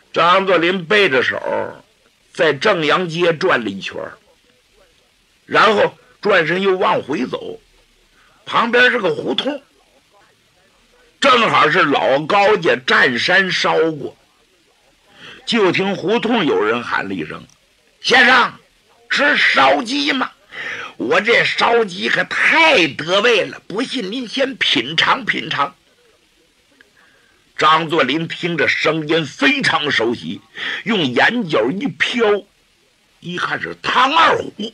张作霖背着手在正阳街转了一圈，然后转身又往回走，旁边是个胡同，正好是老高家占山烧过。就听胡同有人喊了一声：“先生，是烧鸡吗？我这烧鸡可太得味了，不信您先品尝品尝。”张作霖听着声音非常熟悉，用眼角一瞟，一看是唐二虎，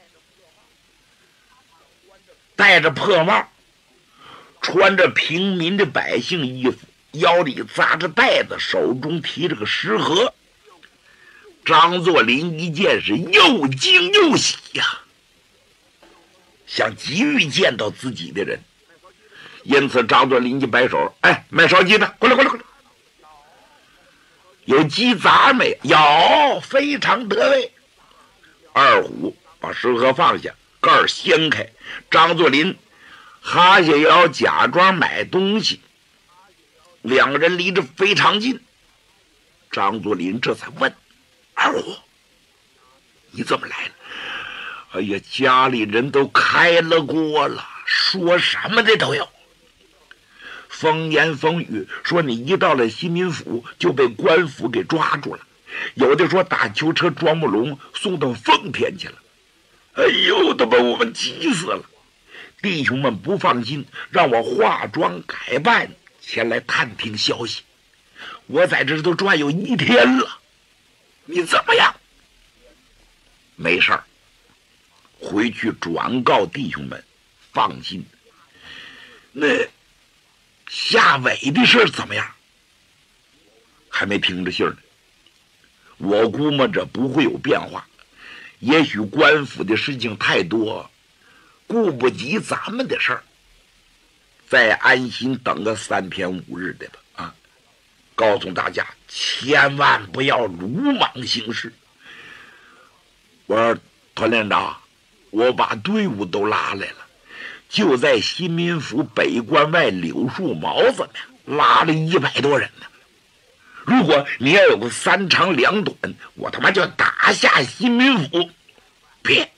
戴着破帽，穿着平民的百姓衣服，腰里扎着带子，手中提着个食盒。张作霖一见是又惊又喜呀，想急于见到自己的人，因此张作霖一摆手：“哎，卖烧鸡的，过来过来过来！有鸡杂没？有，非常得味。”二虎把食盒放下，盖儿掀开，张作霖哈下腰，假装买东西。两个人离着非常近，张作霖这才问：“二虎，你怎么来了？”“哎呀，家里人都开了锅了，说什么的都有。风言风语说你一到了新民府就被官府给抓住了，有的说打囚车装木龙送到奉天去了。哎呦，都把我们急死了！弟兄们不放心，让我化妆改扮前来探听消息。我在这都转悠1天了，你怎么样？”“没事儿，回去转告弟兄们，放心。那夏伟的事怎么样？”“还没听着信儿呢，我估摸着不会有变化。也许官府的事情太多，顾不及咱们的事儿，再安心等个3天5日的吧。啊，告诉大家，千万不要鲁莽行事。”“我说团连长，我把队伍都拉来了，就在新民府北关外柳树茅子呢，拉了100多人呢。如果你要有个3长2短，我他妈就打下新民府。别，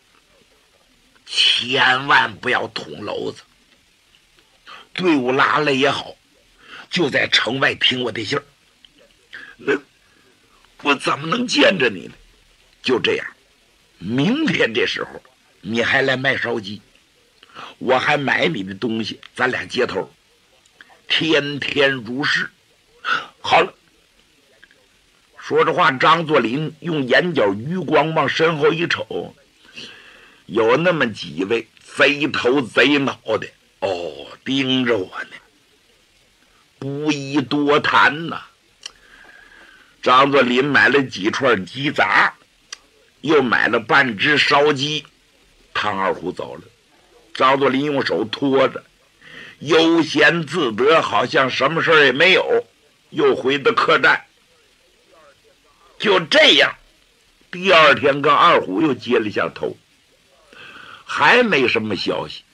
千万不要捅娄子。队伍拉来也好，就在城外听我的信儿。那我怎么能见着你呢？就这样，明天这时候你还来卖烧鸡，我还买你的东西，咱俩接头，天天如是。好了。”说着话，张作霖用眼角余光往身后一瞅，有那么几位贼头贼脑的盯着我呢，不宜多谈呐。张作霖买了几串鸡杂，又买了半只烧鸡。唐二虎走了，张作霖用手托着，悠闲自得，好像什么事儿也没有，又回到客栈。就这样，第2天跟二虎又接了下头，还没什么消息。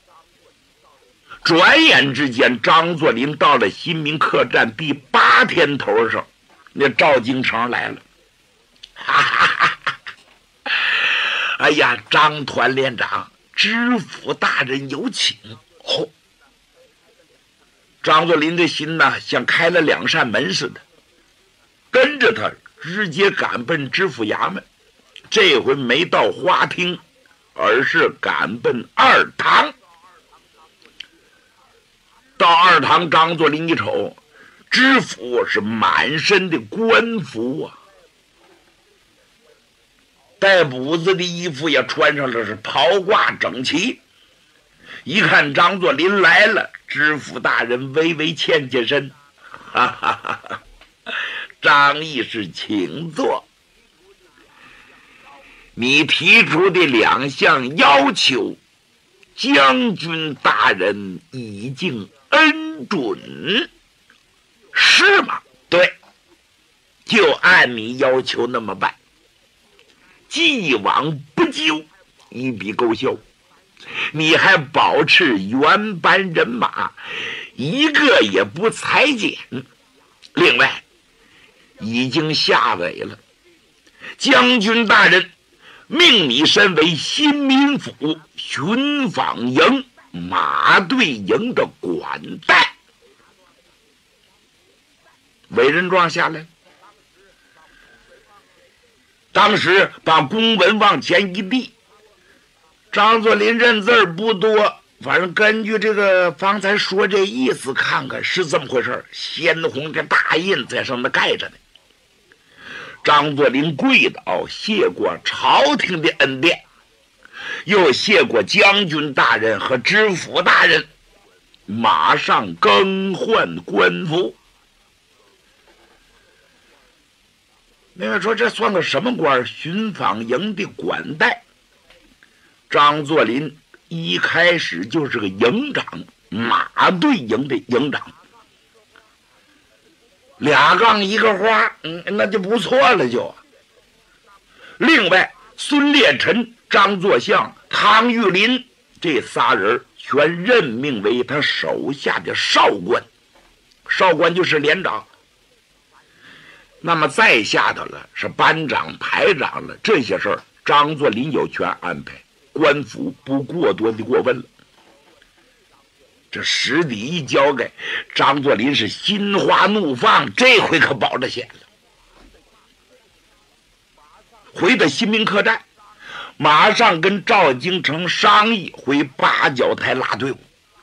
转眼之间，张作霖到了新民客栈第8天头上，那赵京城来了。哈哈哈哈！哎呀，张团连长，知府大人有请。哦，张作霖的心呢，像开了2扇门似的，跟着他直接赶奔知府衙门。这回没到花厅，而是赶奔二堂。到二堂，张作霖一瞅，知府是满身的官服啊，带补子的衣服也穿上了，是袍挂整齐。一看张作霖来了，知府大人微微欠身，哈哈哈哈！张义士，请坐。你提出的2项要求，将军大人已经恩准，是吗？对，就按你要求那么办。既往不咎，一笔勾销。你还保持原班人马，一个也不裁减。另外， 已经下委了。将军大人命你身为新民府巡访营马队营的管带。委任状下来，当时把公文往前一递，张作霖认字不多，反正根据这个方才说这意思看看是这么回事，鲜红的大印在上面盖着呢。张作霖跪倒，谢过朝廷的恩典，又谢过将军大人和知府大人，马上更换官服。那个说这算个什么官？巡访营的管带。张作霖一开始就是个营长，马队营的营长，2杠1个花，那就不错了就。另外，孙烈臣、张作相、汤玉麟这仨人全任命为他手下的少官，少官就是连长。那么再下头了是班长、排长了，这些事儿张作霖有权安排，官府不过多的过问了。这实底一交给张作霖是心花怒放，这回可保着险了。回到新民客栈，马上跟赵京城商议回八角台拉队伍。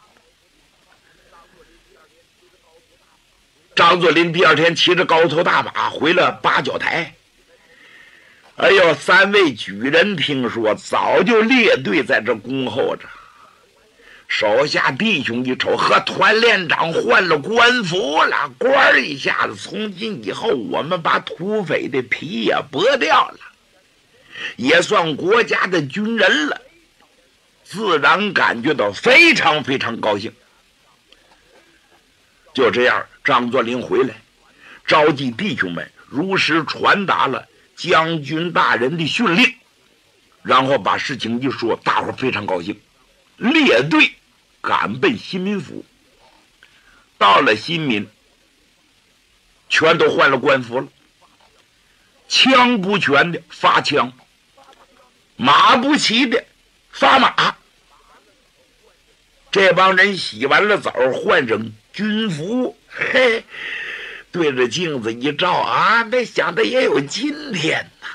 张作霖第二天骑着高头大马回了八角台。哎呦，3位举人听说早就列队在这恭候着，手下弟兄一瞅，和团连长换了官服了，官一下子从今以后我们把土匪的皮也剥掉了，也算国家的军人了，自然感觉到非常非常高兴。就这样，张作霖回来召集弟兄们，如实传达了将军大人的训令，然后把事情一说，大伙非常高兴，列队赶奔新民府。到了新民，全都换了官服了，枪不全的发枪，马不齐的发马。这帮人洗完了澡，换上军服，嘿，对着镜子一照啊，没想到也有今天呐。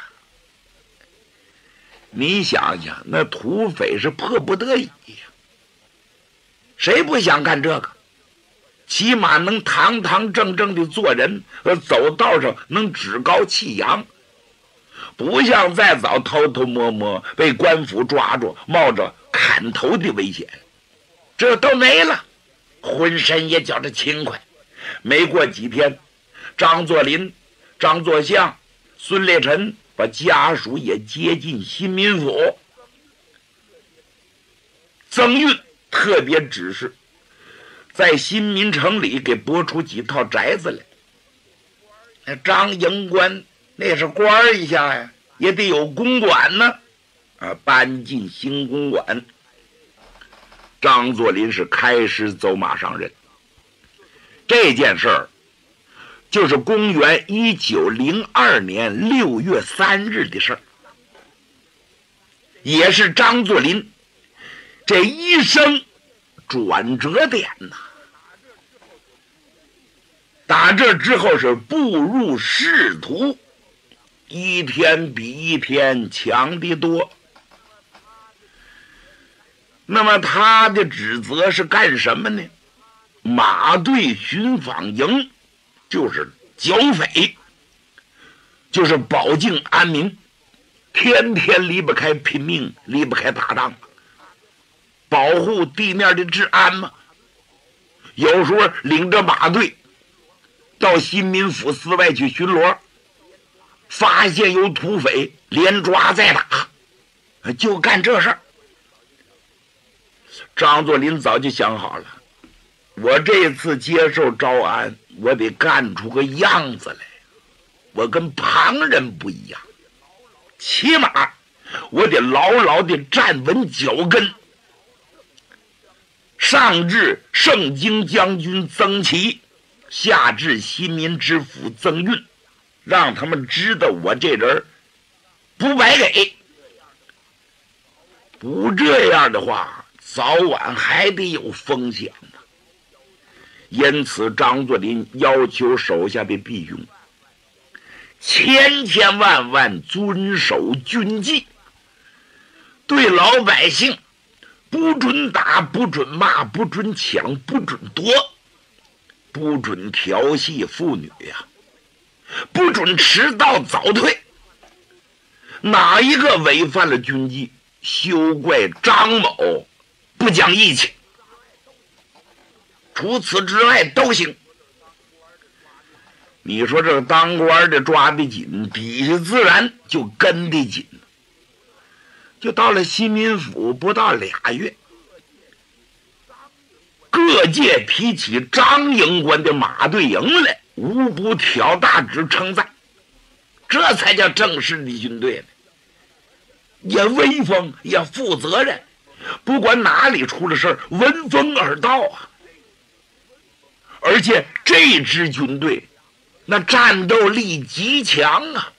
你想想，那土匪是迫不得已呀，谁不想干这个？起码能堂堂正正的做人，走道上能趾高气扬，不像再早偷偷摸摸被官府抓住，冒着砍头的危险，这都没了，浑身也觉着轻快。没过几天，张作霖、张作相、孙烈臣把家属也接进新民府。曾运特别指示，在新民城里给拨出几套宅子来。那张营官那是官一下呀，也得有公馆呢，搬进新公馆。张作霖是开始走马上任。这件事儿就是公元1902年6月3日的事儿，也是张作霖这一生转折点呐。打这之后是步入仕途，一天比一天强得多。那么他的职责是干什么呢？马队巡访营就是剿匪，就是保境安民，天天离不开拼命，离不开打仗，保护地面的治安嘛。有时候领着马队到新民府寺外去巡逻，发现有土匪，连抓再打，就干这事儿。张作霖早就想好了，我这次接受招安，我得干出个样子来，我跟旁人不一样，起码我得牢牢地站稳脚跟。上至盛京将军曾琦，下至新民知府曾运， 让他们知道我这人不白给。不这样的话，早晚还得有风险呢。因此，张作霖要求手下的弟兄千千万万遵守军纪，对老百姓不准打，不准骂，不准抢，不准夺，不准调戏妇女呀，不准迟到早退。哪一个违反了军纪，休怪张某不讲义气。除此之外都行。你说这个当官的抓得紧，底下自然就跟得紧。就到了新民府不到2月，各界提起张营官的马队营来，无不挑大指称赞，这才叫正式的军队呢。也威风，也负责任，不管哪里出了事闻风而到啊。而且这支军队那战斗力极强啊，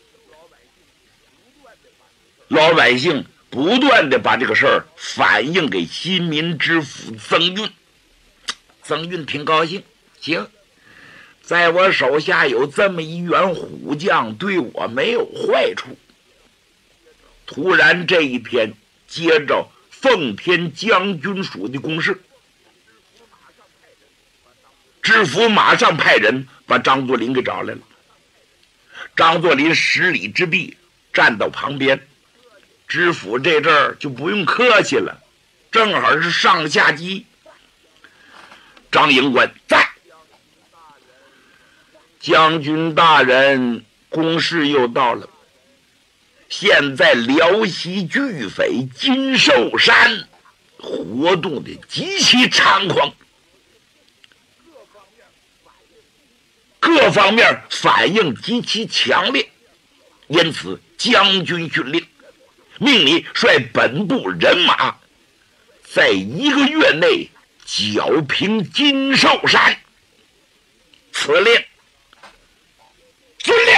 老百姓不断的把这个事儿反映给新民知府曾运，曾运挺高兴，行，在我手下有这么一员虎将，对我没有坏处。突然这一天接着奉天将军署的公事，知府马上派人把张作霖给找来了。张作霖10里之地站到旁边，知府这阵儿就不用客气了，正好是上下级。张营官在，将军大人，公事又到了。现在辽西巨匪金寿山活动的极其猖狂，各方面反应极其强烈，因此将军训令，命你率本部人马在1个月内剿平金寿山。此令遵令。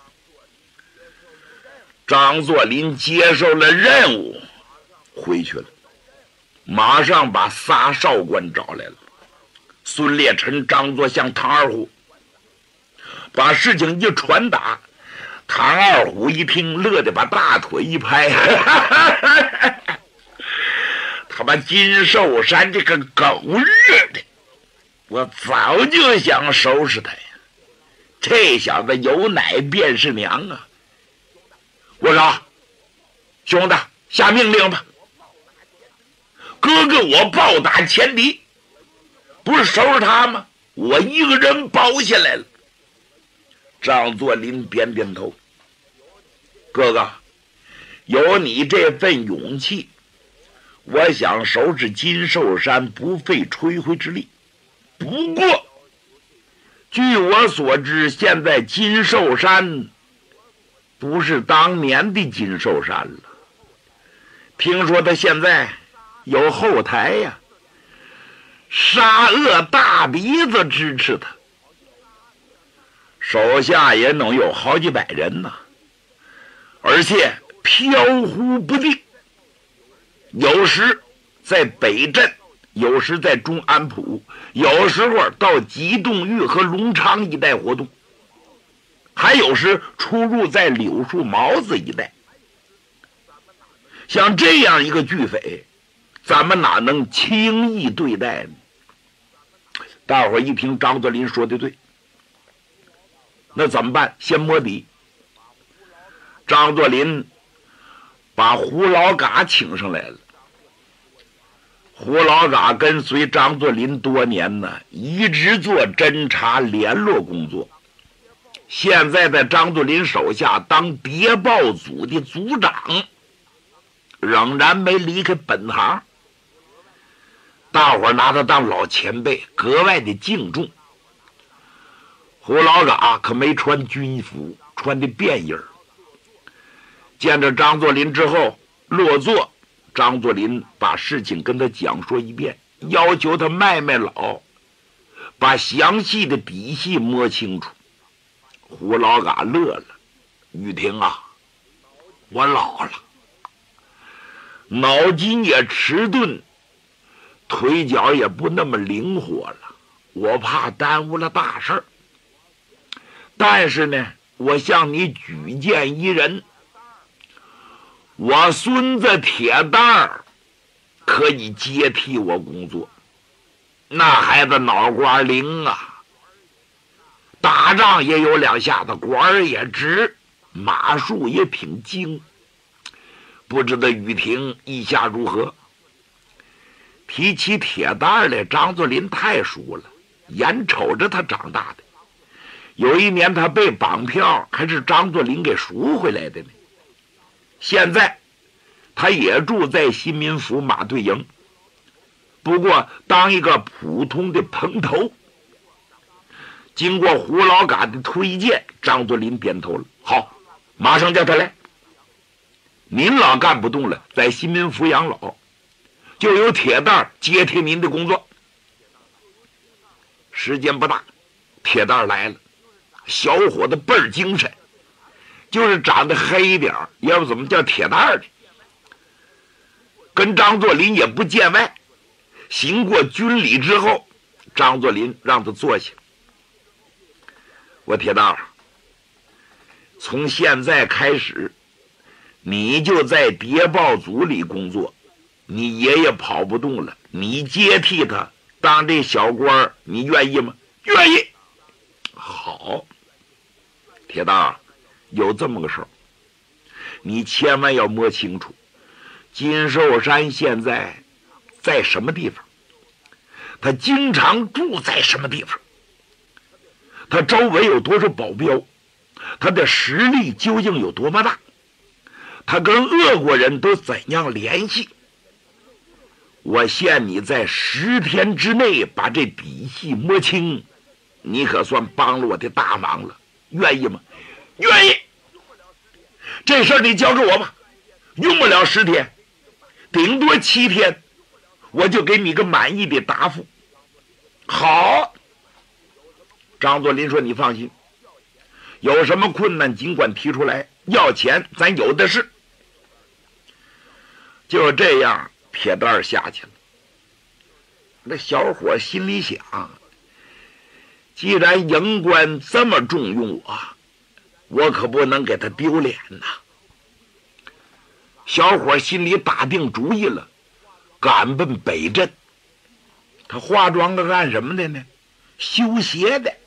张作霖接受了任务，回去了，马上把仨少官找来了，孙烈臣、张作相、唐二虎，把事情一传达。唐二虎一听，乐得把大腿一拍，他把金寿山这个狗日的，我早就想收拾他呀！这小子有奶便是娘啊！我说，兄弟，下命令吧！哥哥我暴打前敌，不是收拾他吗？我一个人包下来了。张作霖点点头，哥哥，有你这份勇气，我想收拾金寿山不费吹灰之力。不过，据我所知，现在金寿山不是当年的金寿山了，听说他现在有后台呀，沙恶大鼻子支持他，手下也能有好几百人呢，而且飘忽不定，有时在北镇，有时在中安浦，有时候到吉洞峪和隆昌一带活动，还有时出入在柳树毛子一带。像这样一个巨匪，咱们哪能轻易对待呢？大伙儿一听张作霖说的对，那怎么办？先摸底。张作霖把胡老嘎请上来了。胡老嘎跟随张作霖多年呢，一直做侦察联络工作，现在在张作霖手下当谍报组的组长，仍然没离开本行。大伙儿拿他当老前辈，格外的敬重。胡老嘎可没穿军服，穿的便衣儿。见着张作霖之后落座，张作霖把事情跟他讲说一遍，要求他卖卖老，把详细的底细摸清楚。 胡老嘎乐了：“玉婷啊，我老了，脑筋也迟钝，腿脚也不那么灵活了，我怕耽误了大事儿。但是呢，我向你举荐一人，我孙子铁蛋儿可以接替我工作。那孩子脑瓜灵啊，打仗也有两下子，管儿也直，马术也挺精。不知道雨婷意下如何？”提起铁蛋儿来，张作霖太熟了，眼瞅着他长大的。有一年他被绑票，还是张作霖给赎回来的呢。现在他也住在新民府马队营，不过当一个普通的棚头。经过胡老嘎的推荐，张作霖点头了：“好，马上叫他来。您老干不动了，在新民府养老，就由铁蛋儿接替您的工作。”时间不大，铁蛋儿来了，小伙子倍儿精神，就是长得黑一点儿，要不怎么叫铁蛋儿呢？跟张作霖也不见外。行过军礼之后，张作霖让他坐下：“我铁蛋儿，从现在开始，你就在谍报组里工作，你爷爷跑不动了，你接替他当这小官，你愿意吗？”“愿意。”“好，铁蛋儿，有这么个事儿，你千万要摸清楚，金寿山现在在什么地方，他经常住在什么地方，他周围有多少保镖，他的实力究竟有多么大，他跟俄国人都怎样联系。我限你在10天之内把这底细摸清，你可算帮了我的大忙了，愿意吗？”“愿意。”“这事儿你交给我吧，用不了10天，顶多7天，我就给你个满意的答复。”“好。”张作霖说：“你放心，有什么困难尽管提出来，要钱咱有的是。”就这样，铁蛋儿下去了。那小伙心里想，既然营官这么重用我可不能给他丢脸呐。小伙心里打定主意了，赶奔北镇。他化妆的干什么的呢？修鞋的。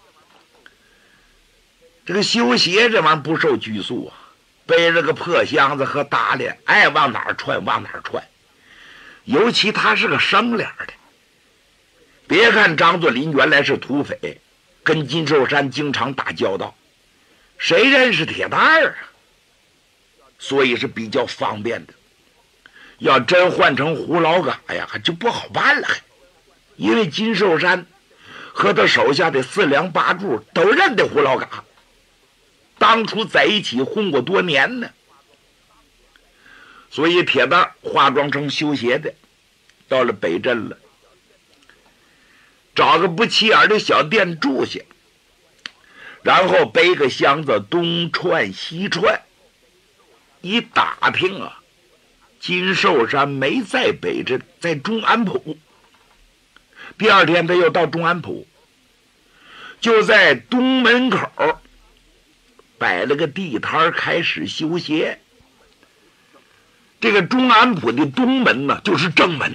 这个修鞋这玩意儿不受拘束背着个破箱子和打脸，爱往哪儿窜往哪儿窜。尤其他是个生脸的。别看张作霖原来是土匪，跟金寿山经常打交道，谁认识铁蛋儿啊？所以是比较方便的。要真换成胡老嘎呀，还就不好办了。因为金寿山和他手下的4梁8柱都认得胡老嘎，当初在一起混过多年呢。所以铁蛋儿化妆成修鞋的，到了北镇了，找个不起眼的小店住下，然后背个箱子东窜西窜。一打听金寿山没在北镇，在中安堡。第2天他又到中安堡，就在东门口摆了个地摊开始修鞋。这个中安堡的东门呢，就是正门，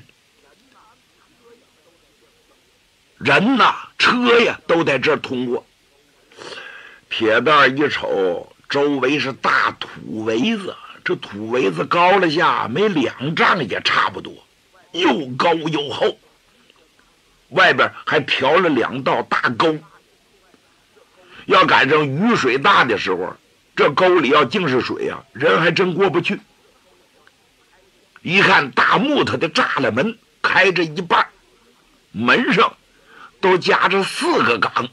人车呀都在这儿通过。铁蛋儿一瞅，周围是大土围子，这土围子高了下没2丈也差不多，又高又厚，外边还挑了2道大沟。要赶上雨水大的时候，这沟里要净是水人还真过不去。一看大木头的栅栏门开着一半，门上都夹着4个岗，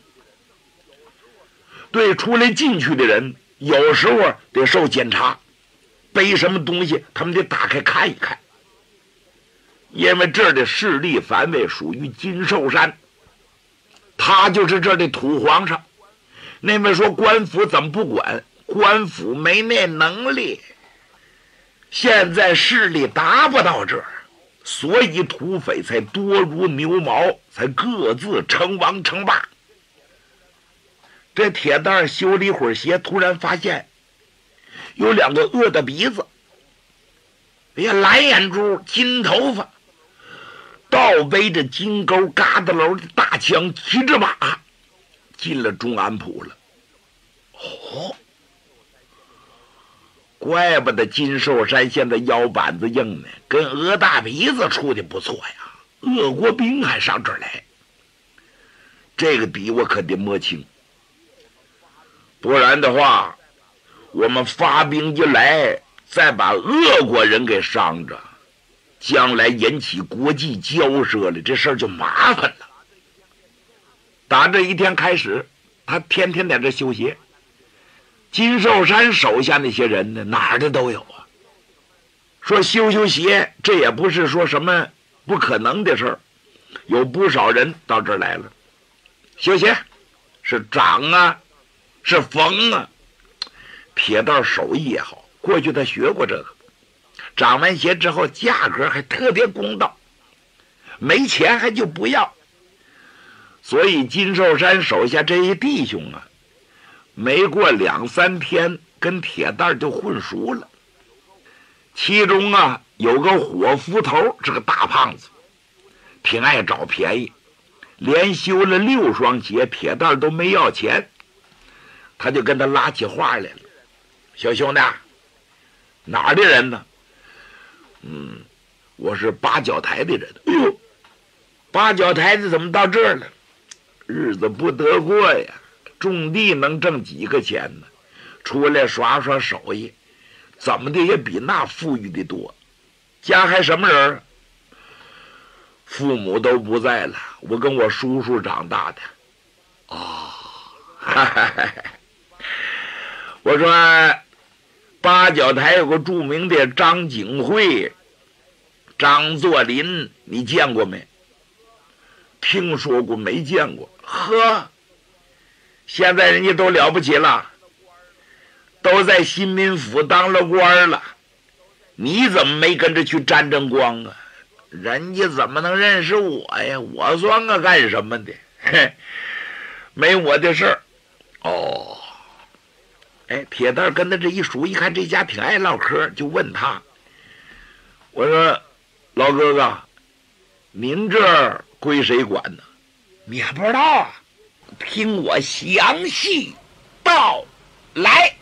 对出来进去的人有时候得受检查，背什么东西他们得打开看一看。因为这儿的势力范围属于金寿山，他就是这儿的土皇上， 那边说官府怎么不管？官府没那能力，现在势力达不到这儿，所以土匪才多如牛毛，才各自称王称霸。这铁蛋修了一会儿鞋，突然发现有两个饿的鼻子，哎呀，蓝眼珠，金头发，倒背着金钩嘎达楼的大枪，提着马进了中安堡了。哦，怪不得金寿山现在腰板子硬呢，跟鹅大鼻子处的不错呀。俄国兵还上这儿来，这个底我可得摸清，不然的话，我们发兵一来，再把俄国人给伤着，将来引起国际交涉了，这事儿就麻烦了。打这一天开始，他天天在这修鞋。金寿山手下那些人呢，哪儿的都有啊。说修鞋，这也不是说什么不可能的事儿，有不少人到这儿来了。修鞋是长啊，是缝啊。铁蛋手艺也好，过去他学过这个。长完鞋之后，价格还特别公道，没钱还就不要。所以金寿山手下这一弟兄啊，没过2-3天，跟铁蛋就混熟了。其中啊，有个伙夫头，是个大胖子，挺爱找便宜，连修了6双鞋，铁蛋都没要钱。他就跟他拉起话来了：“小兄弟，哪儿的人呢？”“我是八角台的人。”“哎呦，八角台的怎么到这儿了？日子不得过呀，种地能挣几个钱呢？出来耍耍手艺，怎么的也比那富裕的多。家还什么人？父母都不在了，我跟我叔叔长大的。”“哦，我说八角台有个著名的张景惠、张作霖，你见过没？”“听说过，没见过。”“呵，现在人家都了不起了，都在新民府当了官了，你怎么没跟着去沾沾光啊？人家怎么能认识我呀？我算个干什么的？嘿，没我的事儿。”“哦。”哎，铁蛋跟他这一数，一看这家挺爱唠嗑，就问他：“我说老哥哥，您这儿归谁管呢？”“你还不知道啊？听我详细道来。”